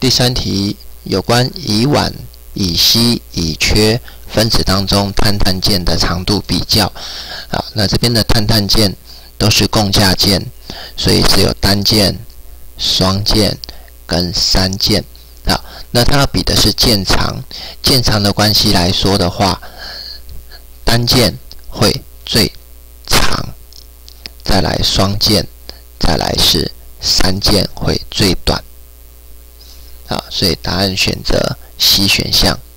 第3题有关乙烷、乙烯、乙炔分子当中碳碳键的长度比较。那这边的碳碳键都是共价键，所以是有单键、双键跟3键。那它要比的是键长，键长的关系来说的话，单键会最长，再来双键，再来是3键会最短。所以答案选择C选项。